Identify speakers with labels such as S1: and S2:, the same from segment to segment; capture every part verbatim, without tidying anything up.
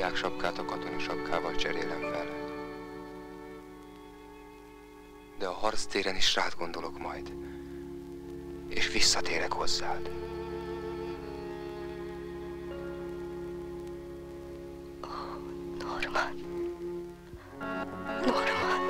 S1: diák sapkát a katona sapkával cserélem fel. De a harctéren is rád gondolok majd, és visszatérek hozzád.
S2: Oh, Norman. Norman.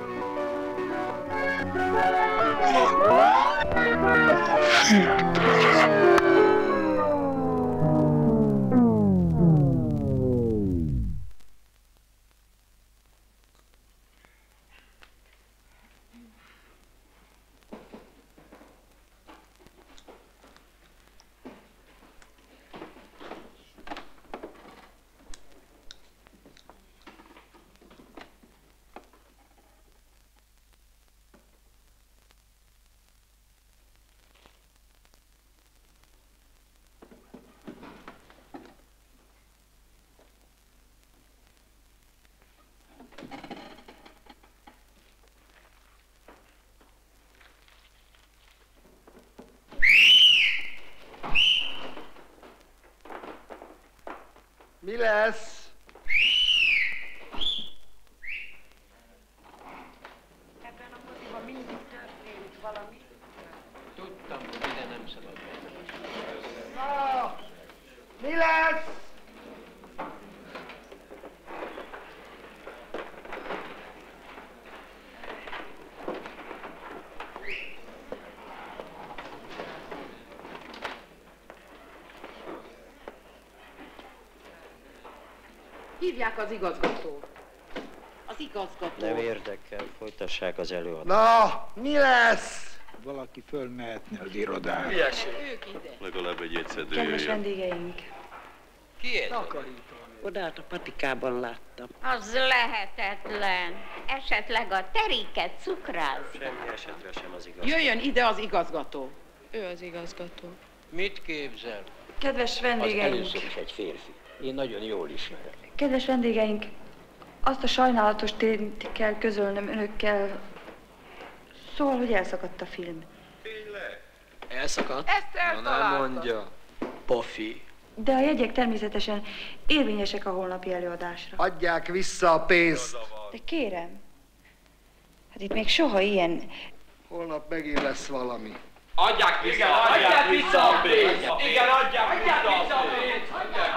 S3: Mi lesz?
S4: Ebben a moziban mindig történik valami.
S5: Tudtam, hogy ide nem szabad menni.
S3: Na, mi lesz?
S4: Hívják az igazgatót. Az igazgató.
S5: Nem érdekel, folytassák az előadást.
S3: Na, mi lesz?
S6: Valaki fölmehetne az irodára.
S4: Ők ide.
S7: Legalább egy egyszedő
S2: Kedves
S7: jöjjön.
S2: vendégeink.
S5: Ki ez?
S6: Takarító.
S5: Odát a patikában láttam.
S8: Az lehetetlen. Esetleg a teriket cukrázza.
S5: Semmi esetre sem az igazgató.
S4: Jöjjön ide az igazgató.
S2: Ő az igazgató.
S5: Mit képzel?
S2: Kedves
S5: Az
S2: vendégeink.
S5: először is egy férfi. Én nagyon jól ismerem.
S2: Kedves vendégeink, azt a sajnálatos tényt kell közölnöm önökkel. Szóval, hogy elszakadt a film.
S5: Elszakadt?
S4: Ezt eltaláltad.
S5: Pofi.
S2: De a jegyek természetesen érvényesek a holnapi előadásra.
S3: Adják vissza a pénzt.
S2: De kérem, hát itt még soha ilyen...
S3: Holnap megint lesz valami.
S9: Adják vissza! Igen, adják vissza a pénzt! Igen, adják vissza a pénzt!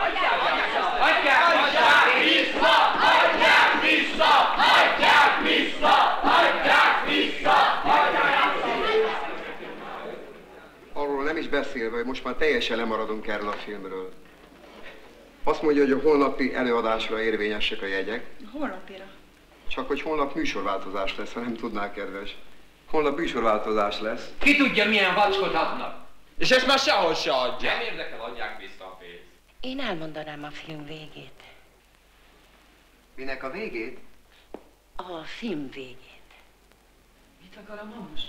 S9: Adják vissza! Adják vissza! Adják vissza! Adják vissza!
S1: Arról nem is beszélve, hogy most már teljesen lemaradunk erről a filmről. Azt mondja, hogy a holnapi előadásra érvényesek a jegyek.
S2: Holnapira.
S1: Csak hogy holnap műsorváltozás lesz, ha nem tudnál, kedves. Holnap műsorváltozás lesz.
S9: Ki tudja, milyen vacskot adnak? És ezt már sehol se adják. Nem érdekel, adják vissza a pénzt.
S10: Én elmondanám a film végét.
S1: Minek a végét?
S10: A film végét.
S4: Mit akar a mamos?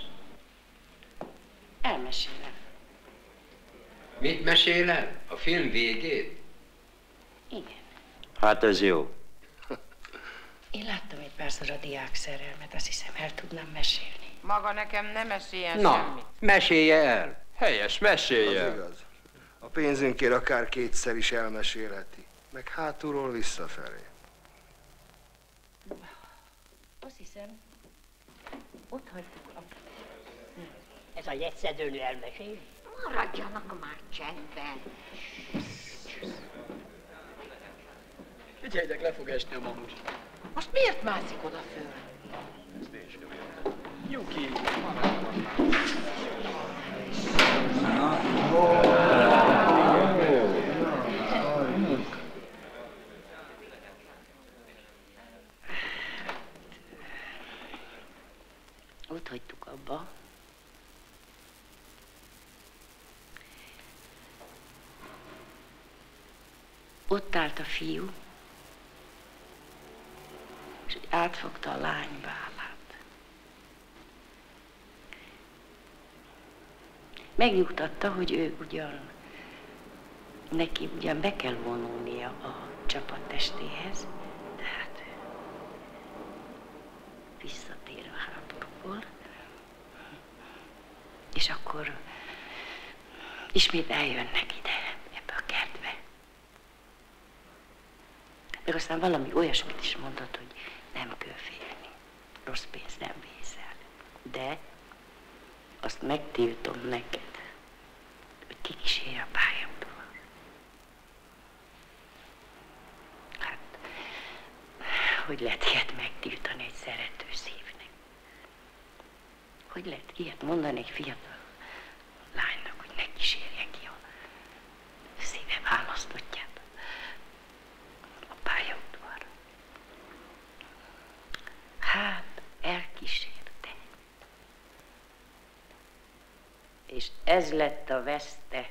S10: Elmesélem.
S9: Mit mesél el? A film végét?
S10: Igen.
S5: Hát ez jó.
S10: Én láttam egy párszor a diák szerelmet, azt hiszem el tudnám mesélni.
S4: Maga nekem nem meséljen
S5: Na,
S4: semmit.
S5: mesélje el.
S9: Helyes, mesélje.
S3: Az igaz. A pénzünkért akár kétszer is elmesélheti. Meg hátulról visszafelé.
S10: Azt hiszem, ott hagytuk a... Ez a jegyszedőnő elmeséli?
S8: Maradjanak már csendben.
S5: Figyeljtek, le fog esni a mamus.
S4: Most miért mászik oda föl?
S5: Nyugi.
S10: Ott hagytuk abba. Ott állt a fiú, és átfogta a lány vállát. Megnyugtatta, hogy ő ugyan, neki ugyan be kell vonulnia a csapattestéhez, tehát visszatér a háborúból, és akkor ismét eljönnek ide, ebbe a kertbe. Meg aztán valami olyasmit is mondott, hogy nem kell félni. Rossz pénz nem vészel. De azt megtiltom neked, hogy kikísérj a pályámról. Hát, hogy lehet ilyet megtiltani egy szerető szívnek? Hogy lehet ilyet mondani egy fiatal lánynak, hogy ne kísérje ki a szíve választottját a pályaudvarra? Hát, elkísérte. És ez lett a veszte.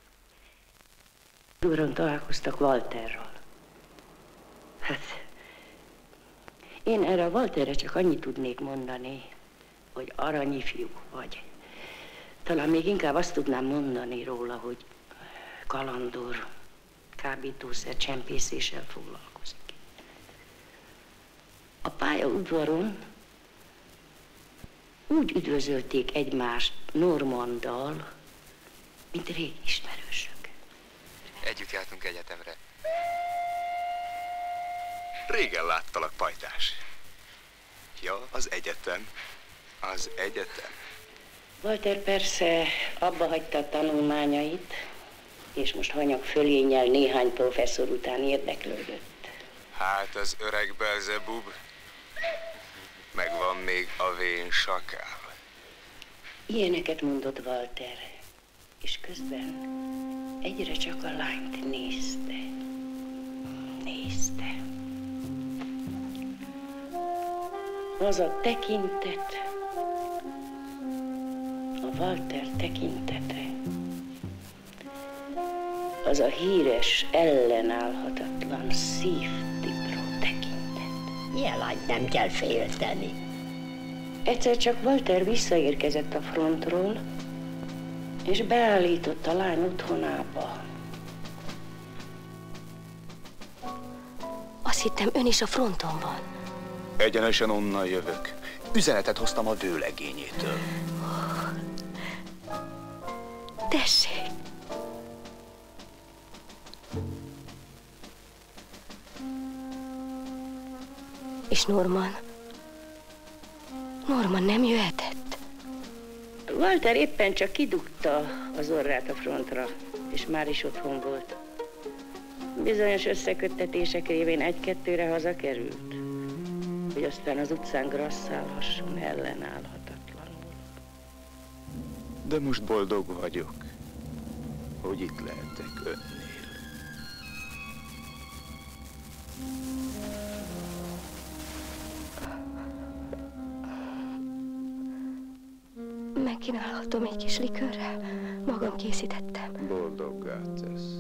S10: Udvaron találkoztak Walterral. Hát, én erre a Walterre csak annyit tudnék mondani, hogy aranyi fiú vagy. Talán még inkább azt tudnám mondani róla, hogy kalandor, kábítószer csempészéssel foglalkozik. A pályaudvaron úgy üdvözölték egymást Normanddal, mint régi ismerősök.
S7: Együtt jártunk egyetemre. Régen láttalak, pajtás. Ja, az egyetem. Az egyetem.
S10: Walter persze abba hagyta a tanulmányait, és most hanyag fölénnyel néhány professzor után érdeklődött.
S7: Hát az öreg Belzebub, meg van még a vén sakál.
S10: Ilyeneket mondott Walter, és közben egyre csak a lányt nézte. Nézte. Az a tekintet, a Walter tekintete, az a híres, ellenállhatatlan, szívtipró tekintet.
S8: Ilyen lányt nem kell félteni.
S10: Egyszer csak Walter visszaérkezett a frontról, és beállított a lány otthonába.
S11: Azt hittem, ön is a fronton van.
S12: Egyenesen onnan jövök. Üzenetet hoztam a vőlegényétől.
S11: Tessék! És Norman? Norman nem jöhetett?
S10: Walter éppen csak kidugta az orrát a frontra, és már is otthon volt. Bizonyos összeköttetések révén egy-kettőre hazakerült, hogy aztán az utcán grasszálhasson ellenállhatatlanul.
S12: De most boldog vagyok, hogy itt lehetek önnél.
S11: Megkínálhatom egy kis likőrrel? Magam készítettem.
S12: Boldoggá tesz.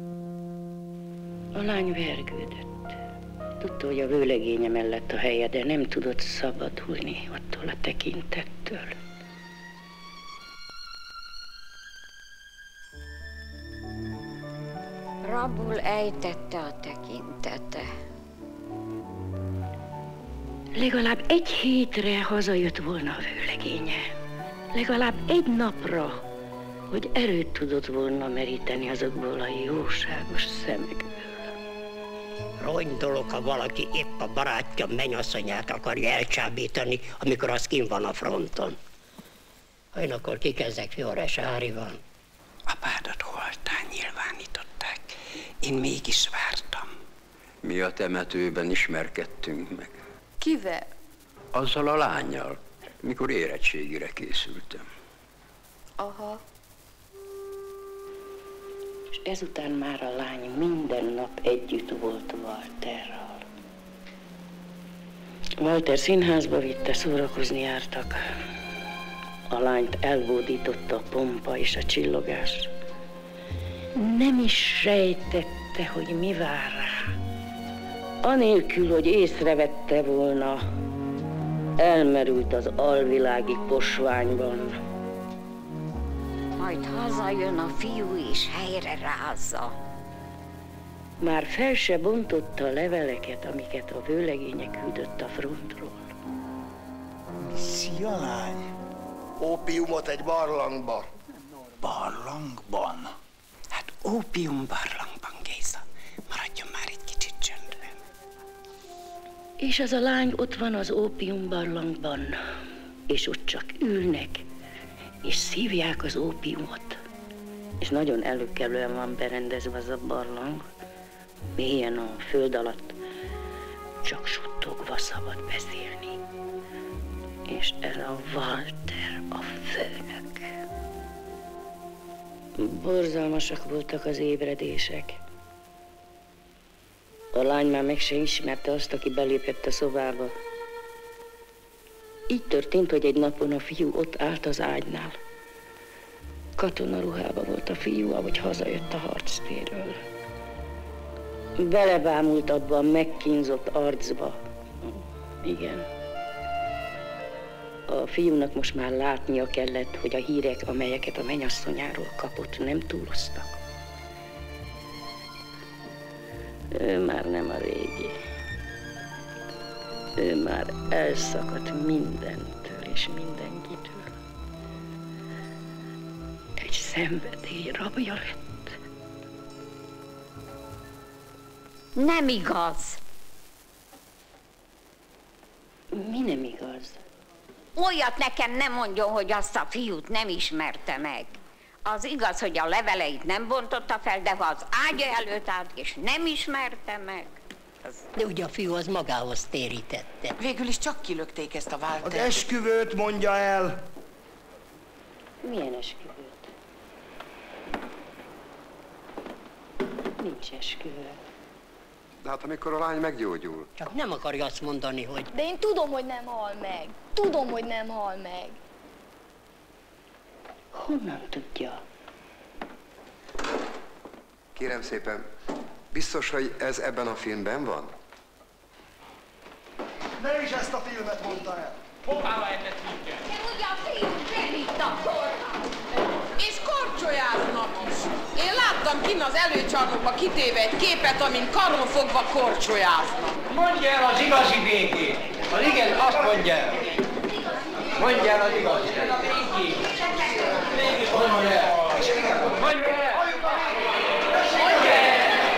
S10: A lány vergődött. Tudta, hogy a vőlegénye mellett a helye, de nem tudott szabadulni attól a tekintettől.
S8: Rabul ejtette a tekintete.
S10: Legalább egy hétre hazajött volna a vőlegénye. Legalább egy napra, hogy erőt tudott volna meríteni azokból a jóságos szemekből.
S13: Rony dolog, ha valaki épp a barátja mennyasszonyát akarja elcsábítani, amikor az kint van a fronton. Én akkor kikezdek Fioresárival.
S14: Apádat holtán nyilvánították. Én mégis vártam.
S5: Mi a temetőben ismerkedtünk meg.
S2: Kivel?
S5: Azzal a lánnyal, mikor érettségire készültem.
S2: Aha.
S10: És ezután már a lány minden nap együtt volt Walterral. Walter színházba vitte, szórakozni jártak. A lányt elbódította a pompa és a csillogás. Nem is sejtette, hogy mi vár rá. Anélkül, hogy észrevette volna, elmerült az alvilági posványban.
S8: Majd hazajön a fiú és helyre rázza.
S10: Már fel se bontotta a leveleket, amiket a vőlegénye küldött a frontról.
S3: Szia, lány! Ópiumot egy barlangba.
S14: Barlangban? Hát ópium barlangban, Géza. Maradjon már egy kicsit csöndben.
S10: És az a lány ott van az ópiumbarlangban, és ott csak ülnek, és szívják az ópiumot. És nagyon előkelően van berendezve az a barlang, mélyen a föld alatt, csak suttogva szabad beszélni. És ez a Walter, a főnök. Borzalmasak voltak az ébredések. A lány már meg se ismerte azt, aki belépett a szobába. Így történt, hogy egy napon a fiú ott állt az ágynál. Katonaruhában volt a fiú, ahogy hazajött a harctérről. Belebámult abba a megkínzott arcba. Igen. A fiúnak most már látnia kellett, hogy a hírek, amelyeket a mennyasszonyáról kapott, nem túloztak. Ő már nem a régi. Ő már elszakadt mindentől és mindenkitől. Egy szenvedély rabja lett.
S8: Nem igaz.
S10: Mi nem igaz?
S8: Olyat nekem nem mondjon, hogy azt a fiút nem ismerte meg. Az igaz, hogy a leveleit nem bontotta fel, de ha az ágya előtt állt, és nem ismerte meg. Az...
S13: De ugye a fiú az magához térítette.
S14: Végül is csak kilökték ezt a Waltert.
S3: Az esküvőt mondja el!
S10: Milyen esküvőt? Nincs esküvő.
S1: De hát amikor a lány meggyógyul.
S13: Csak nem akarja azt mondani, hogy...
S11: De én tudom, hogy nem hal meg. Tudom, hogy nem hal meg.
S10: Honnan tudja?
S1: Kérem szépen, biztos, hogy ez ebben a filmben van?
S3: Ne is ezt a filmet mondta el!
S9: Hová lehetett mindjárt?
S8: De ugye a fiú bevitt a kórházba.
S15: És korcsolyáznak is. Én láttam kinn az előcsarnokba kitéve egy képet, amin karon fogva korcsolyáznak.
S9: Mondja el az igazi végét. Az igen, azt mondja el. Mondja el az igazi. Mégis mondja el. Mondja el. Mondja el.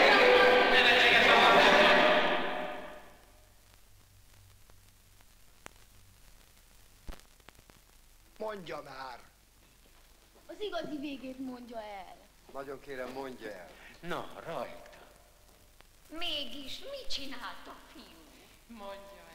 S3: Mondja már!
S11: Az igazi végét mondja el.
S1: Nagyon kérem, mondja el.
S9: Na, rajta.
S8: Mégis mit csinált a fiú?
S15: Mondja